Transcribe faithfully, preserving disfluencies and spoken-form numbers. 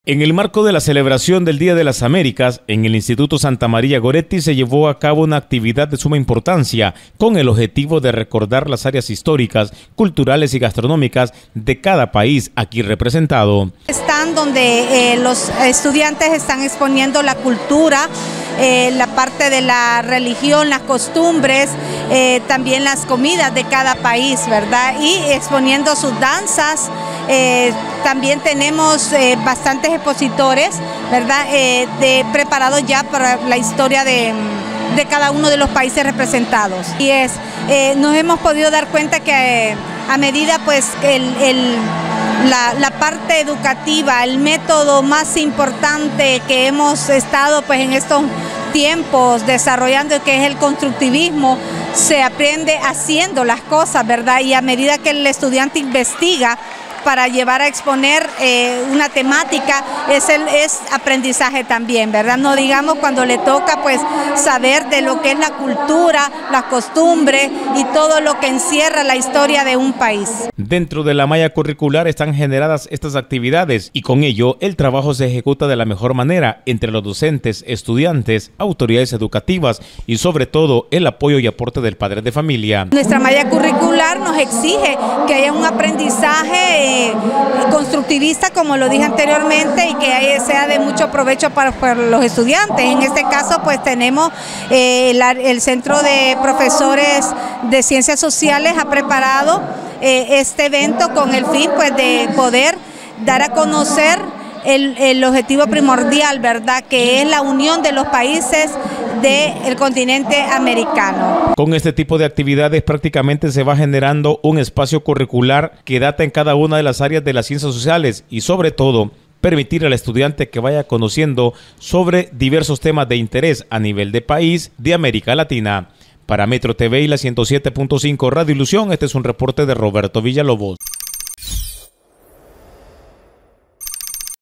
En el marco de la celebración del Día de las Américas, en el Instituto Santa María Goretti se llevó a cabo una actividad de suma importancia con el objetivo de recordar las áreas históricas, culturales y gastronómicas de cada país aquí representado. Están donde eh, los estudiantes están exponiendo la cultura, eh, la parte de la religión, las costumbres, eh, también las comidas de cada país, ¿verdad? Y exponiendo sus danzas. Eh, también tenemos eh, bastantes expositores, ¿verdad? Eh, de, preparados ya para la historia de, de cada uno de los países representados. Y es, eh, nos hemos podido dar cuenta que eh, a medida pues el, el, la, la parte educativa, el método más importante que hemos estado pues en estos tiempos desarrollando, que es el constructivismo, se aprende haciendo las cosas, ¿verdad? Y a medida que el estudiante investiga para llevar a exponer eh, una temática, es, el, es aprendizaje también, ¿verdad? No digamos cuando le toca pues saber de lo que es la cultura, las costumbres y todo lo que encierra la historia de un país. Dentro de la malla curricular están generadas estas actividades y con ello el trabajo se ejecuta de la mejor manera entre los docentes, estudiantes, autoridades educativas y sobre todo el apoyo y aporte del padre de familia. Nuestra malla curricular nos exige que haya un aprendizaje eh, constructivista, como lo dije anteriormente, y que sea de mucho provecho para, para los estudiantes. En este caso pues tenemos eh, la, el Centro de Profesores de Ciencias Sociales ha preparado eh, este evento con el fin pues de poder dar a conocer el, el objetivo primordial, ¿verdad? Que es la unión de los países del continente americano. Con este tipo de actividades prácticamente se va generando un espacio curricular que data en cada una de las áreas de las ciencias sociales y sobre todo permitir al estudiante que vaya conociendo sobre diversos temas de interés a nivel de país de América Latina. Para Metro T V y la ciento siete punto cinco Radio Ilusión, este es un reporte de Roberto Villalobos.